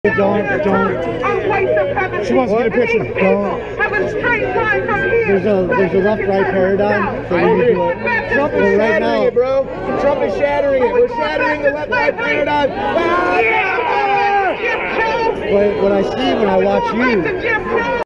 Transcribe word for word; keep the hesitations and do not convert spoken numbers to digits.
Don't, don't. She wants to get a picture. Don't. There's a, there's a left-right paradigm. So I agree. Trump is well, right shattering now, it, bro. Trump is shattering it. We're shattering the left-right paradigm. Ah, but what I see when I watch you